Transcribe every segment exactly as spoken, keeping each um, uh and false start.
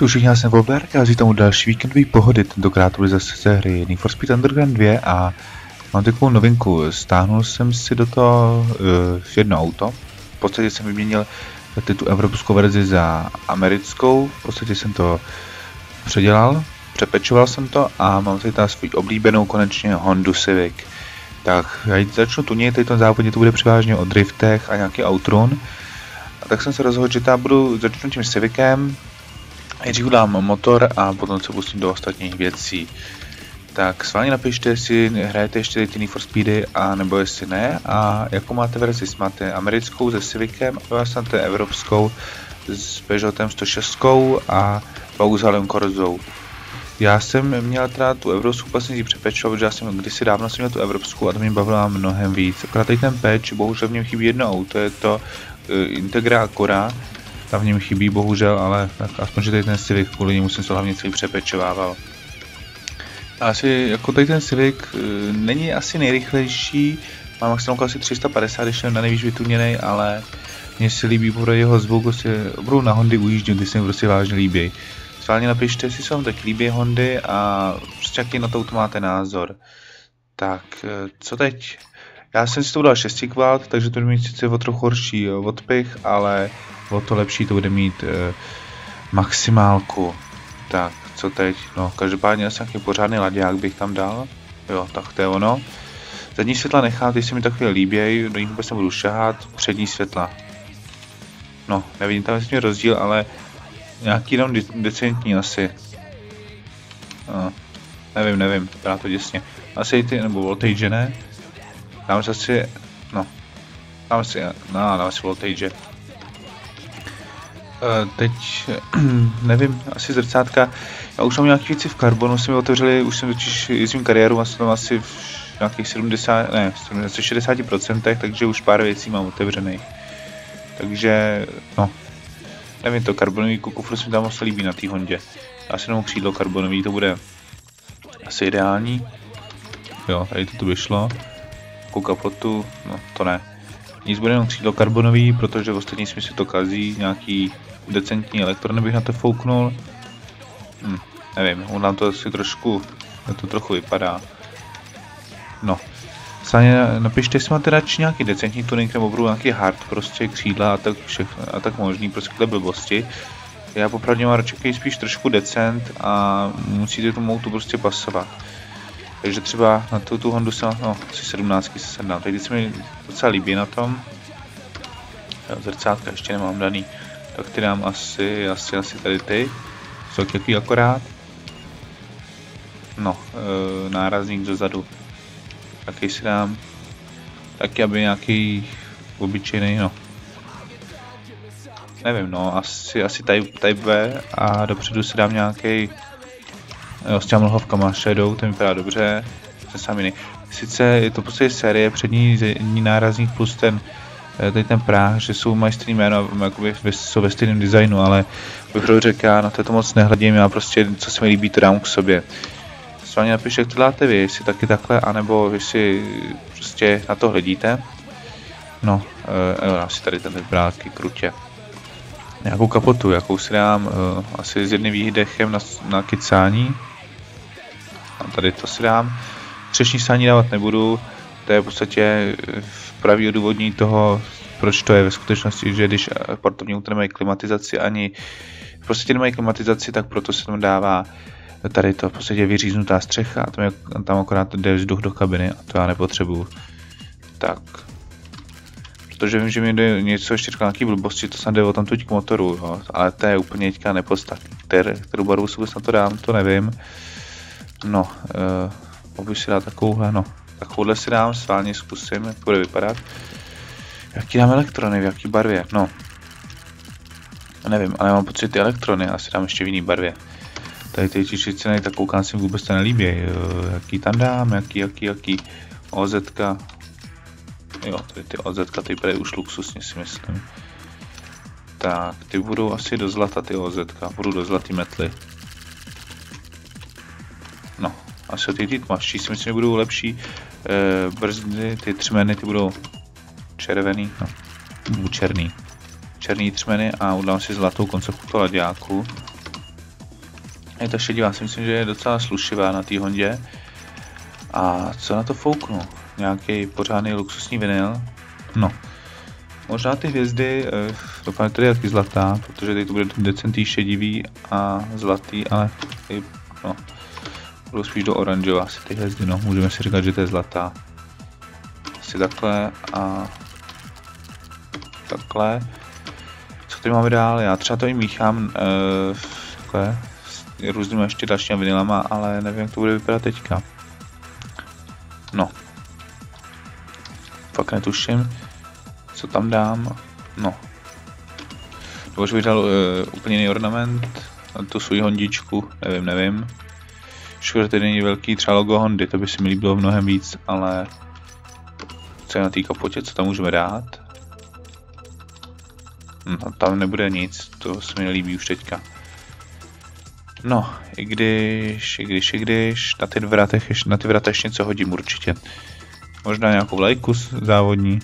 tu všichni, já jsem Wolberg a vítám u další víkendové pohody, tentokrát to bude zase ze hry Need for Speed Underground dva a mám takovou novinku, stáhnul jsem si do toho uh, jedno auto, v podstatě jsem vyměnil tu evropskou verzi za americkou, v podstatě jsem to předělal, přepečoval jsem to a mám tady tady svou oblíbenou konečně Hondu Civic. Tak já začnu tunit, tady ten závodě to bude převážně o driftech a nějaký outrun. A tak jsem se rozhodl, že tady budu začnu tím Civicem. Nejdřív dám motor a potom se pustím do ostatních věcí. Tak sválně napište, jestli hrajete ještě ty Need for Speedy a nebo jestli ne. A jakou máte verzi, máte americkou se Civicem a vás máte evropskou s Peugeotem sto šest a Vauxhallem Corzou. Já jsem měl teda tu evropskou vlastně přepečovat, protože já jsem kdysi dávno jsem měl tu evropskou a to mě bavilo mnohem víc. Akorát tady ten patch, bohužel v něm chybí jedno auto, je to uh, Integra Acura. Tam v něm chybí bohužel, ale tak aspoň, že tady ten Civic, kvůli němu jsem se hlavně celý přepečovával. Asi jako tady ten Civic uh, není asi nejrychlejší, má maximálku asi tři sta padesát, když jsem na nejvíc vytuněnej, ale mně se líbí pro jeho zvuk, budu na Hondy ujíždět, když se mi prostě vážně líbí. Sválně napište, jestli se vám tak líbí Hondy a prostě jaký na to máte názor. Tak, co teď? Já jsem si to dal šest kvalt, takže to bude mít sice o trochu horší odpich, ale o to lepší to bude mít eh, maximálku. Tak, co teď? No, každopádně asi nějaký pořádný laďák bych tam dal. Jo, tak to je ono. Zadní světla nechat, jestli mi takové líbějí, do nich vůbec nebudu šahat. Přední světla. No, nevidím tam vlastně rozdíl, ale nějaký jenom decentní asi. No, nevím, nevím, vypadá to děsně. Asi ty, nebo voltage ne? Dám si asi, no, dám si, no, dám si voltage. Uh, teď, nevím, asi zrcátka. Já už mám nějaký věci v karbonu, jsme otevřeli, už jsem totiž jezdím kariéru a jsem asi v nějakých sedmdesát, ne, šedesát procent, takže už pár věcí mám otevřených. Takže, no. Nevím, to karbonový kufr se mi tam moc líbí na té Hondě. Já si jenom křídlo karbonový, to bude asi ideální. Jo, tady to tu vyšlo. Ku kapotu, no to ne. Nic bude jenom křídlo karbonový, protože v ostatní smyslu to kazí. Nějaký decentní elektrony bych na to fouknul. Hm, nevím, on nám to asi trošku, to trochu vypadá. No. Sáně napište, jestli máte radši nějaký decentní tuning nebo budu nějaký hard, prostě křídla a tak všechno, a tak možný, prostě takhle blbosti. Já popravdě mám radši spíš trošku decent a musíte tomu autu prostě pasovat. Takže třeba na tu, tu Hondu se, no, asi sedmnáct se sedám, tady se mi docela líbí na tom. Já zrcátka ještě nemám daný, tak ty dám asi, asi, asi tady ty, jsou jaký akorát. No, e, nárazník dozadu. Taky si dám, taky aby nějaký obyčejný, no. Nevím, no, asi, asi type, type V a dopředu si dám nějaký, jo, s těma mlhovkama Shadow, ten vypadá dobře, ten sám jiný. Sice je to prostě série, přední zadní nárazník plus ten, tady ten práh, že jsou mají stejný jméno, jakoby jsou ve stejném designu, ale bych řekl, já na to moc nehledím, já prostě, co se mi líbí, to dám k sobě. Sválně napište, jak to děláte vy, jestli taky takhle, anebo jestli prostě na to hledíte. No, e, asi tady ten vypadá taky krutě. Nějakou kapotu, jakou si dám, e, asi s jedným výdechem na, na kicání. A tady to si dám. Střešní sání dávat nebudu, to je v podstatě pravý odůvodnění toho, proč to je ve skutečnosti, že když sportovní auta nemají klimatizaci ani, v podstatě nemají klimatizaci, tak proto se tam dává tady to v podstatě vyříznutá střecha a tam, je, tam akorát jde vzduch do kabiny a to já nepotřebuju. Tak. Protože vím, že mi jde něco ještě říkal nějaký blbosti, to jsem jde o tam tuď k motoru, jo, ale to je úplně teďka nepodstatný. Kterou barvu si na to dám, to nevím. No, uh, mohu si dát takovouhle, no. Takovouhle si dám, sválně zkusím, jak to bude vypadat. Jaký dám elektrony, v jaký barvě, no. Nevím, ale mám pocit ty elektrony, asi dám ještě v jiný barvě. Tady ty čičiciny, tak koukám si vůbec to nelíbí, jaký tam dám, jaký, jaký, jaký, OZka, jo, tady ty OZka, ty bude už luxusně si myslím. Tak, ty budou asi do zlata, ty OZka, budou do zlatý metly. No, asi ty ty tmavší si myslím, že budou lepší, e, brzdy, ty třmeny, ty budou červený, no, budou černý. Černý třmeny a udám si zlatou koncovku toho laďáku. Je to šedivá, si myslím, že je docela slušivá na té Hondě. A co na to fouknu? Nějaký pořádný luxusní vinyl? No. Možná ty hvězdy, eh, doufám, že tady je taky zlatá, protože tady to bude decentý šedivý a zlatý, ale tady, no, budou spíš do oranžová asi ty hvězdy, no, můžeme si říkat, že to je zlatá. Asi takhle a takhle. Co tady máme dál? Já třeba to jim míchám eh, takhle, s různými ještě dalšími vinylama, ale nevím, jak to bude vypadat teďka. No. Fakt netuším, co tam dám. No. Nebo že bych dal uh, úplně jiný ornament na tu svou hondičku, nevím, nevím. Škoda, že tady není velký třeba logo Hondy, to by si mi líbilo mnohem víc, ale co je na té kapotě, co tam můžeme dát? No, tam nebude nic, to se mi nelíbí už teďka. No, i když, i když, i když, na ty vratech, na ty vratech ještě něco hodím určitě. Možná nějakou vlajku závodní.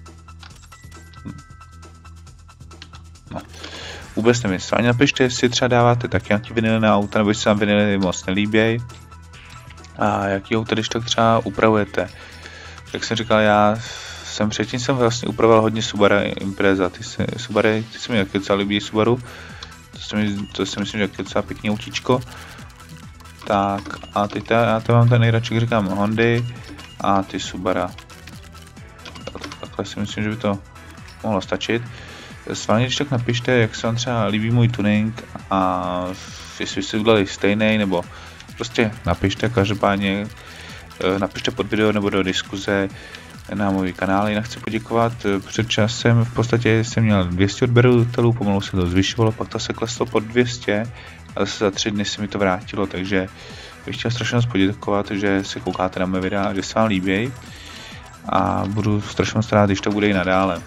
No, vůbec nevím, ani napište, jestli třeba dáváte taky nějaký vinily na auta, nebo jestli se vám vinily moc nelíbějí. A jaký auto, když tak třeba upravujete. Jak jsem říkal, já jsem předtím jsem vlastně upravoval hodně Subaru Impreza, ty se, Subaru, ty se mi taky docela líbí Subaru. To si, mi, to si myslím, že je docela pěkný autíčko. Tak a teď ta, já to mám ten nejradši, říkám Hondy a ty Subaru. Tak, takhle si myslím, že by to mohlo stačit. Sválně, když tak napište, jak se vám třeba líbí můj tuning a jestli jste udělali stejný, nebo prostě napište, každopádně napište pod video nebo do diskuze na můj kanál. Jinak chci poděkovat, před časem v podstatě jsem měl dvě stě odběratelů, pomalu se to zvyšovalo, pak to se kleslo pod dvě stě a zase za tři dny se mi to vrátilo, takže bych chtěl strašně moc poděkovat, že se koukáte na mé videa, že se vám líbí a budu strašně moc rád, když to bude i nadále.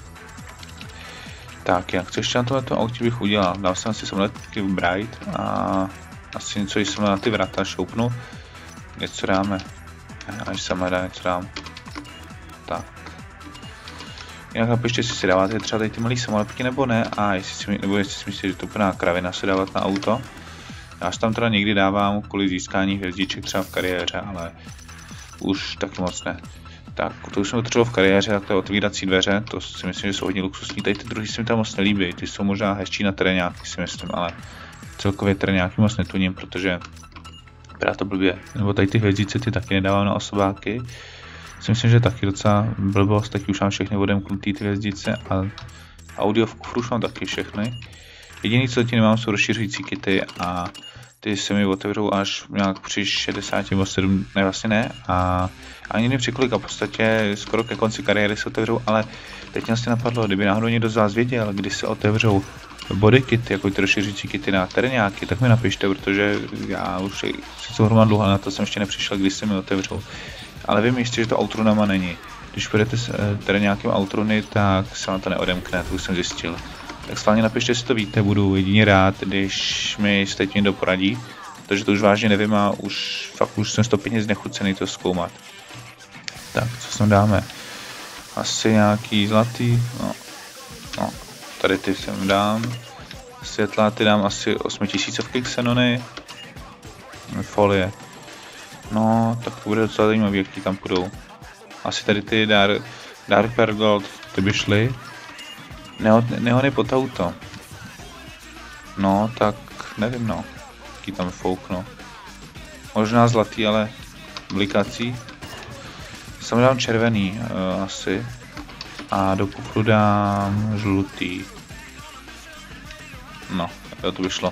Tak, jak co ještě na tomto autě bych udělal? Dal jsem si samoletky v Bright a asi něco jsem na ty vrata šoupnu. Něco dáme. Až jsem hledá, něco dám. Tak. Jinak napište, jestli si dáváte třeba tady ty malé samolepky nebo ne a jestli si, nebo jestli si myslíte, že to je úplná kravina se dávat na auto. Já si tam teda někdy dávám kvůli získání hvězdiček třeba v kariéře, ale už taky moc ne. Tak, to už jsem potřeboval v kariéře, tak to je otvírací dveře, to si myslím, že jsou hodně luxusní. Tady ty druhý se mi tam moc nelíbí, ty jsou možná hezčí na teréňáky, si myslím, ale celkově teréňáky moc netuním, protože vypadá to blbě. Nebo tady ty hvězdice ty taky nedávám na osobáky. Si myslím, že taky docela blbost, taky už mám všechny odemknutý ty hvězdice a audio v kufru už mám taky všechny. Jediný, co zatím nemám, jsou rozšiřující kity a ty se mi otevřou až nějak při šedesáti nebo sedm, ne vlastně ne, a ani ne při kolik, a v podstatě skoro ke konci kariéry se otevřou, ale teď mě vlastně napadlo, kdyby náhodou někdo z vás věděl, kdy se otevřou body kity, jako ty rozšiřující kity na teréňáky, tak mi napište, protože já už sice hromadu dlouho na to jsem ještě nepřišel, když se mi otevřou. Ale vím jistě, že to outrunama není. Když půjdete s teréňákem outruny, tak se vám to neodemkne, to už jsem zjistil. Tak schválně napište, jestli to víte, budu jedině rád, když mi se teď někdo poradí, protože to už vážně nevím a už fakt už jsem stopěně znechucený to zkoumat. Tak, co sem dáme? Asi nějaký zlatý, no, no, tady ty sem dám, světla ty dám asi osmitisícovky Xenony, folie, no, tak to bude docela zajímavý, jaký tam půjdou. Asi tady ty Dark, Dark Pearl Gold, ty by šly. Neony pod auto. No, tak nevím, no. Jaký tam fouknu. Možná zlatý, ale blikací. Sam dám červený, uh, asi. A do kufru dám žlutý. No, jo, to by šlo.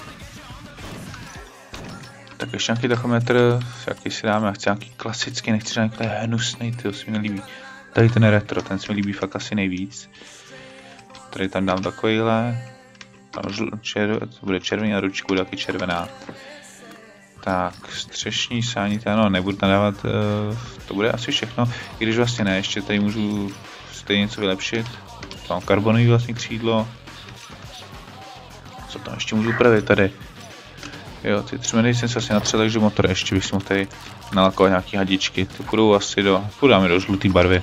Tak ještě nějaký tachometr, jaký si dáme, já chci nějaký klasický, nechci nějaký hnusný, to se mi nelíbí. Tady ten retro, ten se mi líbí fakt asi nejvíc. Tady tam dám takovýhle, čer, to bude červený a ručku bude taky červená. Tak, střešní sánité, no nebudu tam dávat, uh, to bude asi všechno, i když vlastně ne, ještě tady můžu stejně něco vylepšit. Tam karbonový vlastně křídlo. Co tam ještě můžu upravit tady? Jo, ty tři jsem se asi natřel, takže motor ještě bych si mohl tady nalakovat nějaký hadičky, ty půjdou asi do, půjdáme do žluté barvy.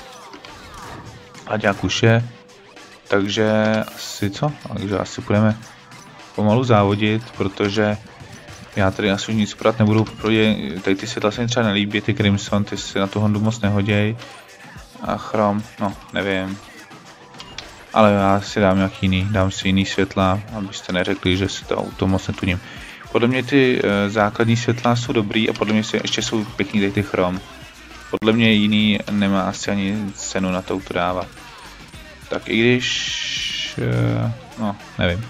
Haďák už je. Takže asi co? Takže asi budeme pomalu závodit, protože Já tady asi už nic podat nebudu, protože tady ty světla se mi třeba nelíbí, ty Crimson, ty si na tu Hondu moc nehoděj. A Chrom, no, nevím. Ale já si dám nějaký jiný, dám si jiný světla, abyste neřekli, že si to auto moc netuním. Podle mě ty e, základní světla jsou dobrý a podle mě si ještě jsou pěkný tady ty Chrom. Podle mě jiný nemá asi ani cenu na to auto dávat. Tak i když, e, no, nevím.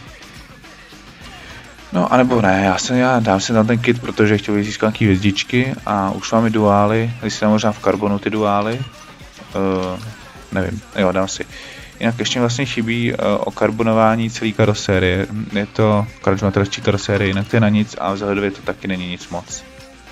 No, anebo ne, já, jsem, já dám si tam ten kit, protože chtěl bych získat nějaký hvězdičky a už máme duály, když si dám možná v karbonu ty duály. Uh, nevím, jo, dám si. Jinak ještě vlastně chybí uh, okarbonování celé karosérie. Je to karočmatelství karosérie, jinak to je na nic a vzhledově to taky není nic moc.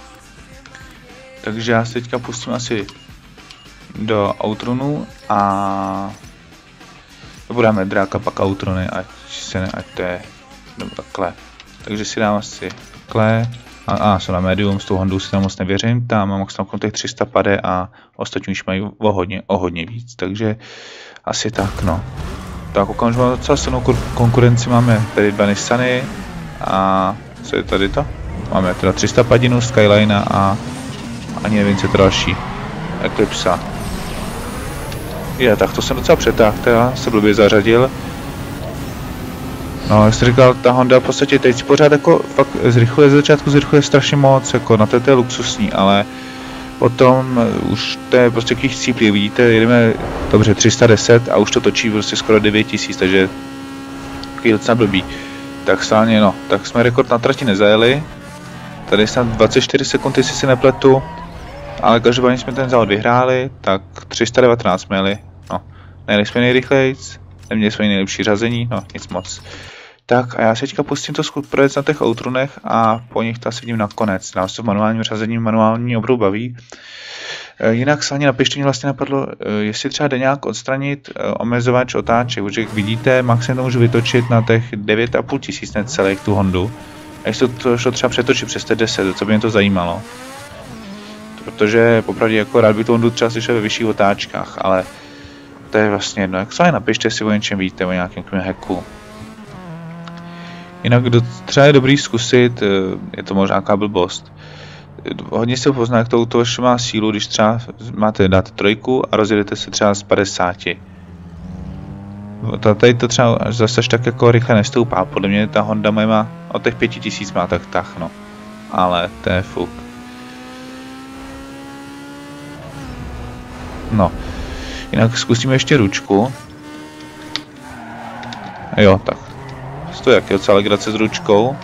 Takže já se teďka pustím asi do Outrunu a budeme dráka pak Outrony, ať se ne, ať to je takhle. Takže si dám asi takhle. A, a jsou na medium, s tou Hondou si tam moc nevěřím, tam mám tam těch tři sta pade a ostatní už mají o hodně, o hodně víc, takže asi tak, no. Tak koukám, že máme docela silnou konkurenci, máme tady dva Nissany a co je tady to? Máme teda tři sta padinu, Skyline a ani nevím, co je to další. Eclipse. Je, tak to jsem docela přetáhl, teda se blbě zařadil. No, jak jsi říkal, ta Honda v podstatě teď si pořád jako fakt zrychluje, z začátku zrychluje strašně moc, jako na to, to je luxusní, ale potom už to je prostě jakých cíplí, vidíte, jedeme dobře tři sta deset a už to točí prostě skoro devět tisíc, takže takový docela blbý. Tak stálně, no, tak jsme rekord na trati nezajeli, tady snad dvacet čtyři sekund, jestli si nepletu, ale každopádně jsme ten závod vyhráli, tak tři sta devatenáct jsme jeli, no, nejeli jsme nejrychlejc, neměli jsme nejlepší řazení, no, nic moc. Tak a já se teďka pustím to projet na těch Outrunech a po nich to asi vidím nakonec. Nám se v manuálním řazení manuální opravdu baví. E, jinak se ani napište, mě vlastně napadlo, e, jestli třeba jde nějak odstranit e, omezovač otáček, protože jak vidíte, maximum to můžu vytočit na těch devět a půl tisíc necelých tu Hondu. A jestli to šlo třeba přetočit přes těch deset, co by mě to zajímalo. Protože popravdě jako rád by tu Hondu třeba slyšel ve vyšších otáčkách, ale to je vlastně jedno. Jak se ani napište, jestli o něčem víte, o nějakém hacku. Jinak třeba je dobrý zkusit, je to možná nějaká blbost. Hodně se pozná, jak to auto má sílu, když třeba máte, dáte trojku a rozjedete se třeba z padesáti. Tady to třeba zase tak jako rychle nestoupá, podle mě ta Honda má od těch pěti tisíc má tak tah, no. Ale to je fuk. No. Jinak zkusíme ještě ručku. Jo, tak. To je jaký docela legrace s ručkou.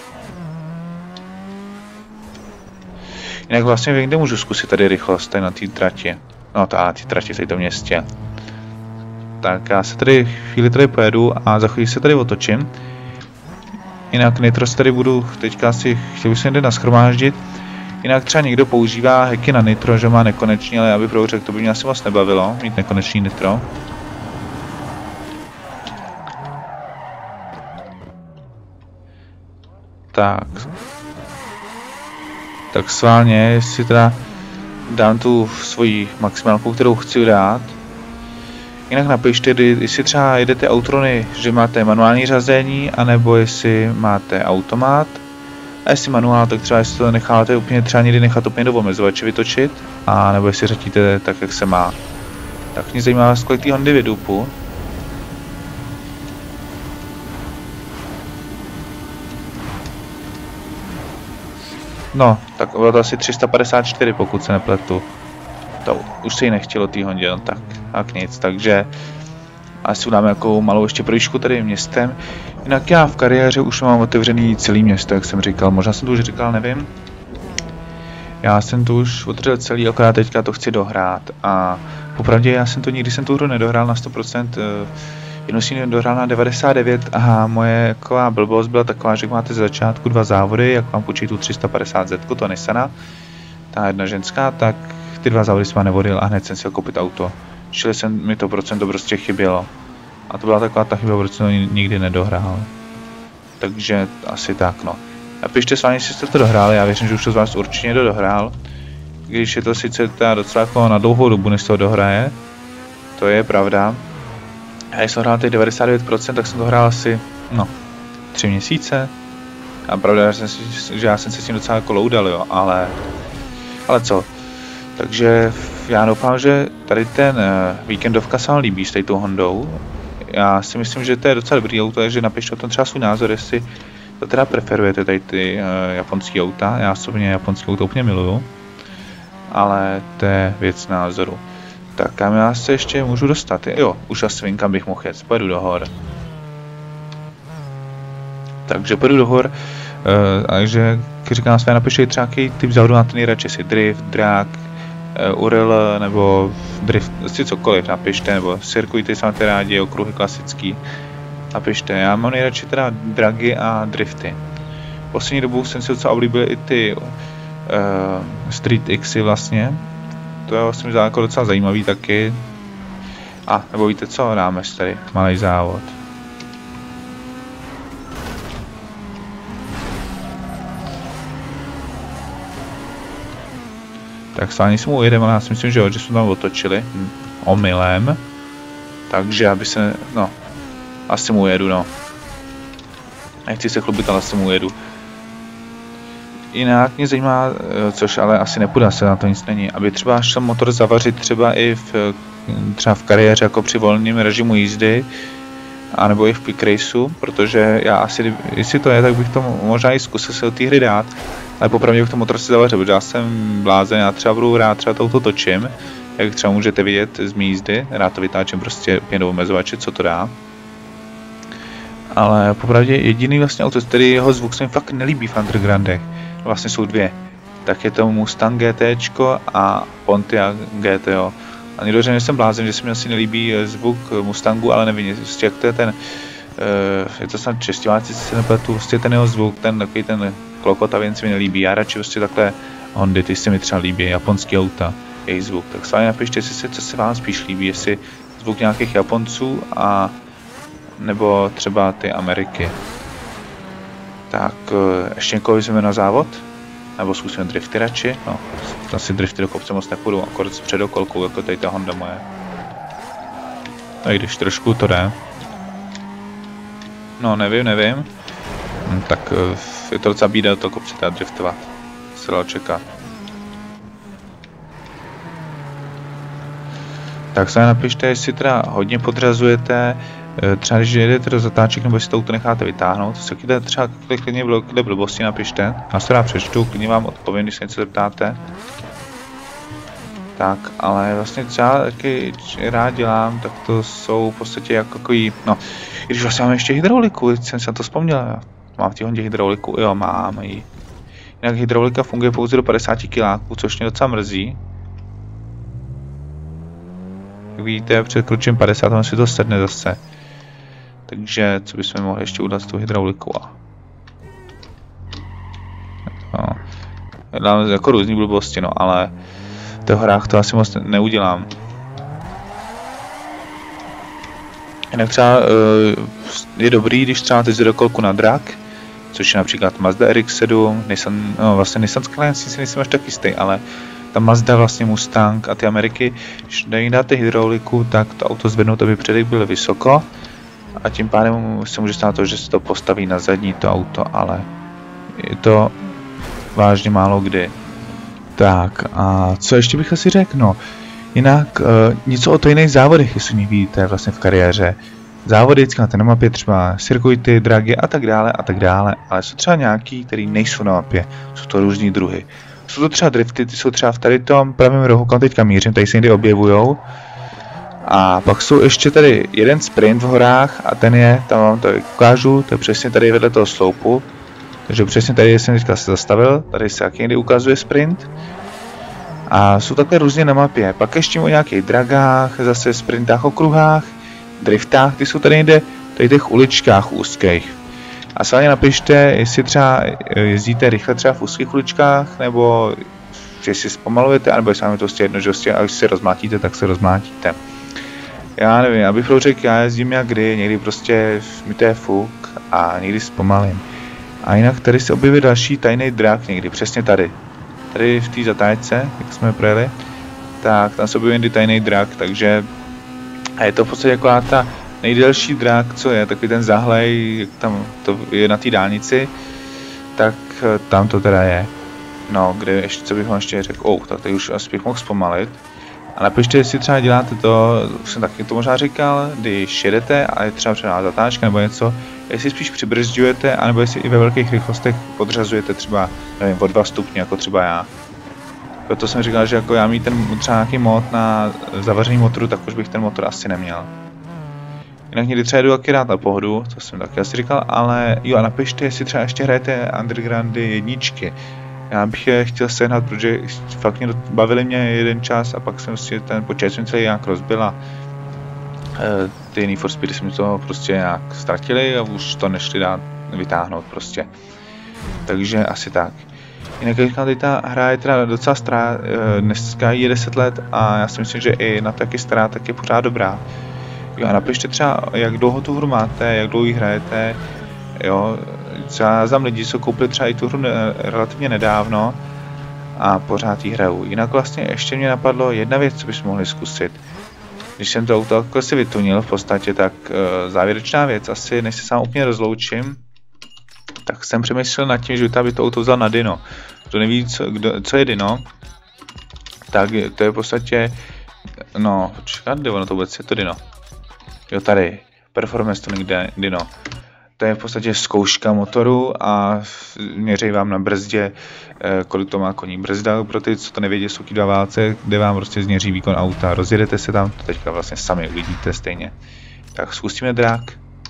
Jinak vlastně vím, kde můžu zkusit tady rychlost, tady na té trati. No ta na té trati, tady to městě. Tak já se tady chvíli tady pojedu a za chvíli se tady otočím. Jinak nitro tady budu teďka si, chtěl bych se někde naschromáždit. Jinak třeba někdo používá hacky na nitro, že má nekonečný, ale já bych řekl, to by mě asi moc nebavilo, mít nekonečný nitro. Tak. Tak sválně, jestli teda dám tu svoji maximálku, kterou chci dát. Jinak napište, jestli třeba jedete Outrony, že máte manuální řazení, anebo jestli máte automat. A jestli manuál, tak třeba jestli to necháte úplně třeba někdy nechat úplně do omezovače vytočit, a nebo jestli řadíte tak, jak se má. Tak mě zajímá, kolik té Hondy vydupu. No, tak bylo to asi tři sta padesát čtyři, pokud se nepletu. To už se jí nechtělo té Hondě, no tak, tak nic, takže asi udáme jako malou ještě projížďku tady městem. Jinak já v kariéře už mám otevřený celý město, jak jsem říkal, možná jsem to už říkal, nevím. Já jsem to už otevřel celý, akorát teďka to chci dohrát a popravdě já jsem to nikdy jsem tu hru nedohrál na sto procent, jednou jsem dohrál na devadesát devět a moje taková blbost byla taková, že máte ze začátku dva závody, jak vám počít tu tři sta padesát zetku, to Nissana, ta jedna ženská, tak ty dva závody jsem nevodil a hned jsem si ho koupit auto. Čili jsem mi to procento prostě chybělo. A to byla taková ta chyba, protože jsem to nikdy nedohrál. Takže asi tak, no. Napište s vámi, jestli jste to dohráli, já věřím, že už to z vás určitě někdo dohrál. Když je to sice teda docela jako na dlouhou dobu, než to dohraje. To je pravda. A když jsem hrál teď devadesát devět procent, tak jsem to hrál asi, no, tři měsíce. A pravda, že, že já jsem se s tím docela jako loudal, jo, ale, ale co. Takže já doufám, že tady ten víkendovka se vám líbí s tou Hondou. Já si myslím, že to je docela dobrý auto, takže napište o tom třeba svůj názor, jestli to teda preferujete tady ty uh, japonský auta. Já osobně japonský auto úplně miluju, ale to je věc názoru. Tak kam já se ještě můžu dostat? Jo, už asi vím, kam bych mohl jet. Pojedu do hor. Takže pojedu do hor, uh, takže když říkám své, napište třeba jaký typ závodu na to nejradši, si drift, drag, uh, U R L nebo drift, si cokoliv napište, nebo circuity se máte rádi, okruhy klasický. Napište, já mám nejradši teda dragy a drifty. Poslední dobou jsem si docela oblíbil i ty uh, Street Xy vlastně. To je vlastně jako docela zajímavý taky. A, nebo víte co, dáme si tady malý závod. Tak s vámi jsme ujedeme, ale já si myslím, že, jo, že jsme tam otočili omylem. Takže aby se, no, asi mu ujedu, no. Nechci se chlubit, ale asi mu ujedu. Jinak mě zajímá, což ale asi nepůjde, asi na to nic není, aby třeba šel motor zavařit třeba i v, třeba v kariéře jako při volném režimu jízdy, anebo i v quick raceu, protože já asi, jestli to je, tak bych to možná i zkusil se do té hry dát, ale popravdě bych to motor si zavařil, protože já jsem blázen, já třeba budu rád, třeba touto točím, jak třeba můžete vidět z mé jízdy, rád to vytáčím prostě úplně do omezovače, co to dá. Ale popravdě jediný vlastně auto, který jeho zvuk se mi fakt nelíbí v Undergroundech, vlastně jsou dvě. Tak je to Mustang GTčko a Pontiac G T O. A někdo řekne, že jsem blázen, že se mi asi nelíbí zvuk Mustangu, ale nevím, prostě jak to je ten, uh, je to snad češťováci, si se nepletu, prostě ten jeho zvuk, ten takový ten klokot a věc se mi nelíbí. Já radši prostě takhle Hondy, ty se mi třeba líbí, japonský auta, jejich zvuk. Tak s vámi napište, jestli se, co se vám spíš líbí, jestli zvuk nějakých Japonců a nebo třeba ty Ameriky. Tak ještě někoho vezmeme na závod? Nebo zkusíme drifty radši? No, asi drifty do kopce moc nepůjdu, akorát s předokolkou, jako tady ta Honda moje. A když trošku to jde. No, nevím, nevím. Hm, tak je to docela bída do toho kopce teda driftovat. Se dalo čekat. Tak se napište, jestli teda hodně podřazujete, třeba když jedete do zatáček, nebo jestli to auto necháte vytáhnout, to se kde třeba klidně kde blbosti napište, já se rád přečtu, klidně vám odpovím, když se něco zeptáte. Tak, ale vlastně třeba taky rád dělám, tak to jsou v podstatě jako takový, no, když vlastně mám ještě hydrauliku, jsem se na to vzpomněl, mám v té Hondě hydrauliku, jo, mám ji. Jinak hydraulika funguje pouze do padesáti kiláků, což mě docela mrzí. Jak vidíte, překročím padesát, on si to sedne zase. Takže co bychom mohli ještě udělat s tou hydraulikou? No, dám jako různý blbosti, no, ale v těch hrách to asi moc neudělám. Jinak třeba je dobrý, když třeba teď do kolku na drag, což je například Mazda R X sedm, Nissan, no vlastně Nissan Skyline si nejsem až tak jistý, ale ta Mazda, vlastně Mustang a ty Ameriky, když dají dáte hydrauliku, tak to auto zvednout, aby předek byl vysoko. A tím pádem se může stát to, že se to postaví na zadní to auto, ale je to vážně málo kdy. Tak a co ještě bych asi řekl, no, jinak uh, něco o tajných závodech, jestli mě vidíte vlastně v kariéře. Závody vždycky máte na mapě, třeba circuity, dragy a tak dále a tak dále, ale jsou třeba nějaký, který nejsou na mapě, jsou to různý druhy. Jsou to třeba drifty, ty jsou třeba v tady tom pravém rohu, kam teďka mířím, tady se někdy objevujou. A pak jsou ještě tady jeden sprint v horách a ten je, tam vám to ukážu, to je přesně tady vedle toho sloupu. Takže přesně tady jsem teďka se zastavil, tady se jak někdy ukazuje sprint. A jsou takhle různě na mapě, pak ještě o nějakých dragách, zase sprintách, okruhách, driftách, ty jsou tady někde, tady těch uličkách úzkých. A sami napište, jestli třeba jezdíte rychle třeba v úzkých uličkách, nebo že si zpomalujete, anebo jestli vám je to prostě jedno, že prostě, a když se rozmlátíte, tak se rozmlátíte. Já nevím, abych řekl, já jezdím jak kdy, někdy prostě mi to je fuk a někdy zpomalím. A jinak tady se objeví další tajný drag někdy, přesně tady. Tady v té zatáčce, jak jsme projeli, tak tam se objeví někdy tajný drag, takže a je to v podstatě jako ta nejdelší drag, co je, takový ten zahlej, jak tam to je na té dálnici. tak tam to teda je. No, kde ještě, co bych vám ještě řekl, oh, tak tady už asi bych mohl zpomalit. A napište, jestli třeba děláte to, už jsem taky to možná říkal, když jedete a je třeba předná zatáčka nebo něco, jestli spíš přibrzďujete, anebo jestli i ve velkých rychlostech podřazujete třeba, nevím, o dva stupně, jako třeba já. Proto jsem říkal, že jako já mít ten třeba nějaký mod na zavaření motoru, tak už bych ten motor asi neměl. Jinak někdy třeba jdu taky rád na pohodu, to jsem taky asi říkal, ale jo a napište, jestli třeba ještě hrajete Undergroundy jedničky. Já bych je chtěl sehnat, protože fakt mě bavili mě jeden čas a pak jsem si ten počítač jsem celý nějak rozbil a e, ty Need for Speedy jsme to prostě nějak ztratili a už to nešli dát vytáhnout prostě. Takže asi tak. Jinak jak říkám, ta hra je teda docela stará, e, dneska je deset let a já si myslím, že i na taky stará, tak je pořád dobrá. Jo, a napište třeba, jak dlouho tu hru máte, jak dlouho ji hrajete, jo. Já znám lidi, co koupili třeba i tu hru ne, relativně nedávno a pořád ji hrajou. Jinak vlastně ještě mě napadlo jedna věc, co bychom mohli zkusit. Když jsem to auto si vytunil v podstatě, tak uh, závěrečná věc, asi než se sám úplně rozloučím, tak jsem přemýšlel nad tím, že by to auto vzal na dyno. Kdo neví, co, kdo, co je dyno, tak je, to je v podstatě, no, počkat, kde ono to vůbec je to dyno. Jo, tady, Performance Tuning dyno. To je v podstatě zkouška motoru a měří vám na brzdě, kolik to má koní. Brzda, pro ty, co to nevědí, jsou dva válce, kde vám prostě změří výkon auta. Rozjedete se tam, to teďka vlastně sami uvidíte stejně. Tak zkusíme drag.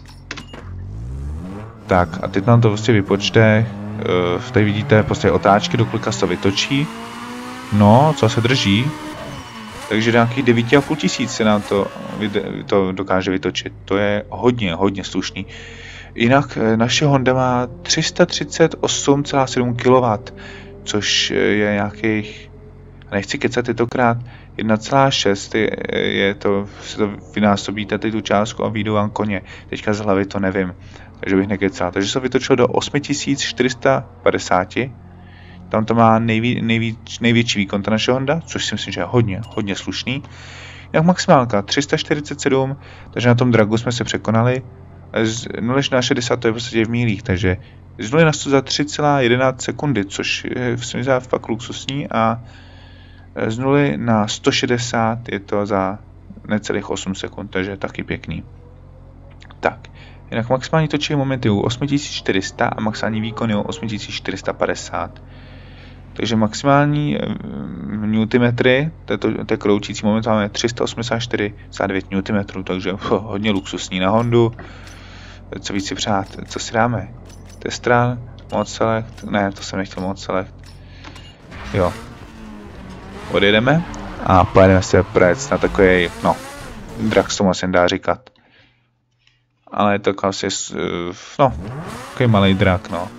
Tak a teď nám to prostě vypočte. Tady vidíte prostě otáčky, do kolika se to vytočí. No, co se drží. Takže nějakých devět a půl tisíc se nám to, to dokáže vytočit. To je hodně, hodně slušný. Jinak naše Honda má tři sta třicet osm celá sedm kilowattů, což je nějakých, nechci kecat, tentokrát jedna celá šest je to, se to vynásobí tady tu částku a vyjdou vám koně. Teďka z hlavy to nevím, takže bych nekecal. Takže se vytočilo do osm tisíc čtyři sta padesát. Tam to má nejví, nejví, největší výkon ta naše Honda, což si myslím, že je hodně, hodně slušný. Jinak maximálka tři sta čtyřicet sedm, takže na tom dragu jsme se překonali. Z nula na šedesát to je v podstatě v mílích, takže z nuly na sto za tři celá jedenáct sekundy, což je v mi zdá fakt luxusní, a z nuly na sto šedesát je to za necelých osm sekund, takže je taky pěkný. Tak, jinak maximální točí moment je u osm tisíc čtyři sta a maximální výkon je u osm tisíc čtyři sta padesát. Takže maximální newtonmetry, to je kroutící moment, máme tři sta osmdesát čtyři celá devět newtonmetrů, takže oh, hodně luxusní na Hondu. Co víc si přát, co si dáme? Testran, mod select, ne, to jsem nechtěl mod select. Jo. Odjedeme a pojedeme se projet na takový, no, drag se asi dá říkat. Ale je to asi, no, takový malý drak, no.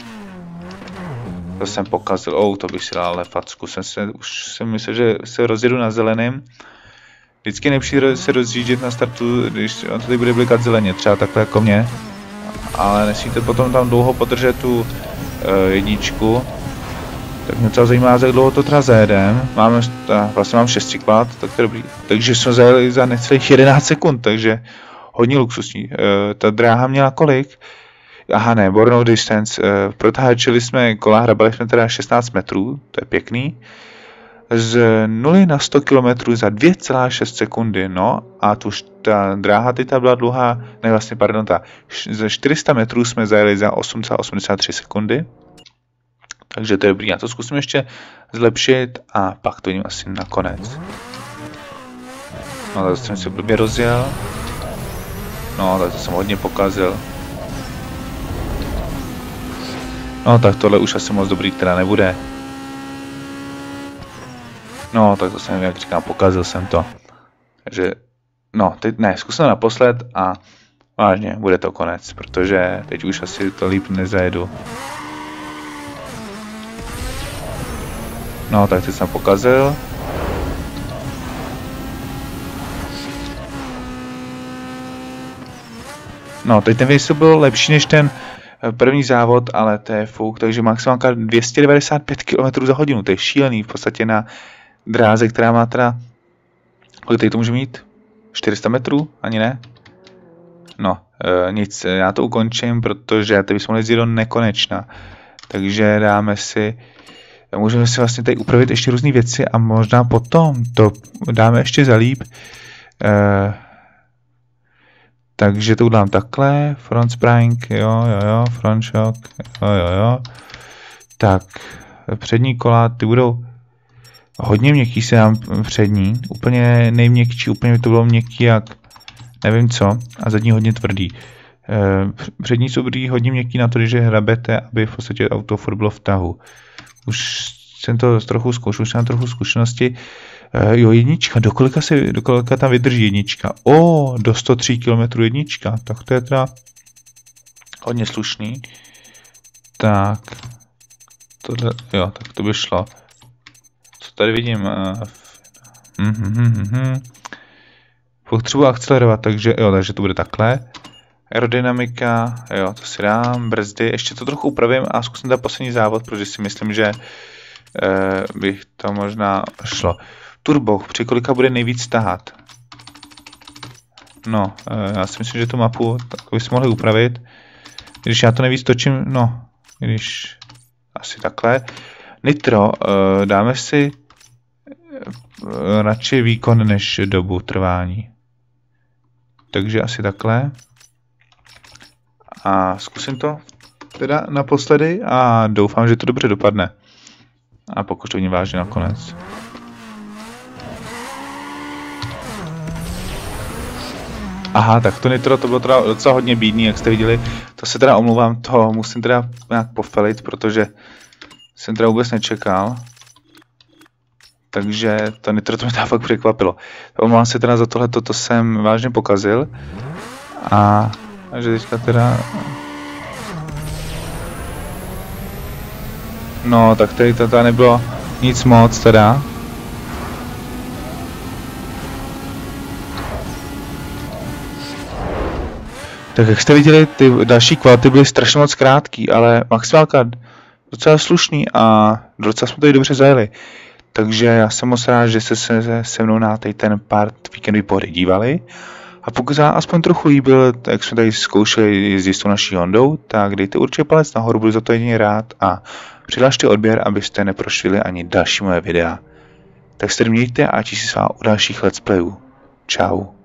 To jsem pokazil, oh, to bych si dal ale facku, jsem se, už jsem myslel, že se rozjedu na zeleném. Vždycky nejlepší se rozjíždět na startu, když on tady bude blikat zeleně, třeba takhle jako mě. Ale nesmíte potom tam dlouho podržet tu uh, jedničku. Tak mě třeba zajímá, jak dlouho to teda zajedem. Máme, vlastně mám šest cyklát, tak to je dobrý. Takže jsme zajeli za necelých jedenáct sekund, takže hodně luxusní. Uh, ta dráha měla kolik? Aha ne, Borno Distance. Uh, protáčeli jsme kola, hrabali jsme teda šestnáct metrů, to je pěkný. Z nuly na sto kilometrů za dvě celá šest sekundy, no a tu ta dráha teď byla dlouhá, ne vlastně, pardon, ta, ze čtyři sta metrů jsme zajeli za osm celá osmdesát tři sekundy, takže to je dobrý, já to zkusím ještě zlepšit a pak to vidím asi nakonec. No tak jsem se blbě rozjel, no tak to jsem hodně pokazil. No tak tohle už asi moc dobrý teda nebude. No, tak to jsem, jak říkám, pokazil jsem to. Takže, no, teď ne, zkusím naposled a vážně, bude to konec, protože teď už asi to líp nezajedu. No, tak teď jsem pokazil. No, teď ten výstup byl lepší než ten první závod, ale to je fuk, takže maximálka dvě stě devadesát pět kilometrů za hodinu, to je šílený v podstatě na dráze, která má teda, kolik tady to může mít? čtyři sta metrů? Ani ne? No, e, nic, já to ukončím, protože já to bychom mohli jít do nekonečna. Takže dáme si, můžeme si vlastně tady upravit ještě různé věci a možná potom to dáme ještě za líp. Eh, takže to udělám takhle, front spring, jo, jo, jo, front shock, jo, jo, jo. Tak, přední kola, ty budou hodně měkký, se dám přední, úplně nejměkčí, úplně to bylo měkký jak nevím co, a zadní hodně tvrdý. Přední jsou byli hodně měkký na to, když je hrabete, aby v podstatě auto furt bylo v tahu. Už jsem to trochu zkoušel, už mám trochu zkušenosti. Jo, jednička, do kolika, se, do kolika tam vydrží jednička? O, do sto tři kilometrů jednička, tak to je teda hodně slušný. Tak, tohle, jo, tak to by šlo. Co tady vidím? Hm, hm, hm, hm. Potřebuji akcelerovat, takže jo, takže to bude takhle. Aerodynamika, jo, to si dám, brzdy, ještě to trochu upravím a zkusím dát poslední závod, protože si myslím, že eh, bych to možná šlo. Turbo, při kolika bude nejvíc tahat? No, eh, já si myslím, že tu mapu tak bychom mohli upravit. Když já to nejvíc točím, no, když asi takhle. Nitro, eh, dáme si eh, radši výkon než dobu trvání. Takže asi takhle. A zkusím to teda naposledy a doufám, že to dobře dopadne. A pokud to není vážně nakonec. Aha, tak to nitro, to bylo teda docela hodně bídný, jak jste viděli. To se teda omlouvám, to musím teda nějak pofelit, protože jsem teda vůbec nečekal. Takže to nitro to mě teda fakt překvapilo. Omlouvám se teda za tohle, to jsem vážně pokazil. A, a že teďka teda... No, tak tady to teda nebylo nic moc teda. Tak jak jste viděli, ty další kvality byly strašně moc krátký, ale maximálka docela slušný a docela jsme tady dobře zajeli. Takže já jsem moc rád, že jste se se mnou na tady ten part víkendový pohody dívali. A pokud se vám aspoň trochu líbil, tak jsme tady zkoušeli jezdit s tou naší Hondou, tak dejte určitě palec nahoru, budu za to jedině rád a přihlašte odběr, abyste neprošvili ani další moje videa. Tak se mějte a těším se vám u dalších let's playů. Čau.